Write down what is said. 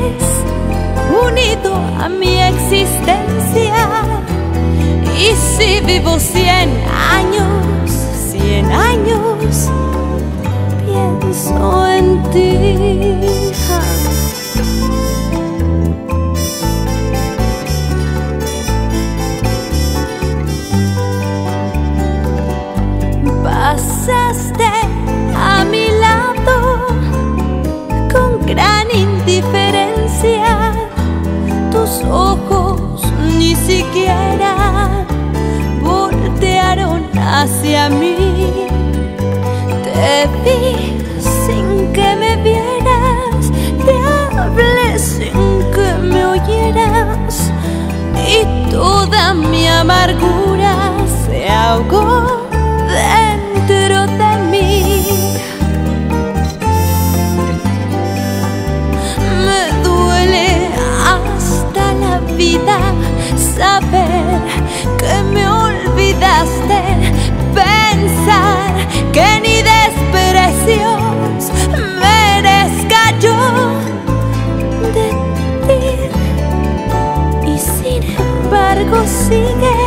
unido a mi existencia. Y si vivo 100 años, 100 años, pienso en ti. Pasaste a mi lado con gran indiferencia. Tus ojos ni siquiera voltearon hacia mí. Te vi sin que me vieras, te hablé sin que me oyeras, y toda mi amargura se ahogó dentro de mí. Me duele hasta la vida saber que me olvidaste, pensar que ni desprecios merezca yo de ti. Y sin embargo sigues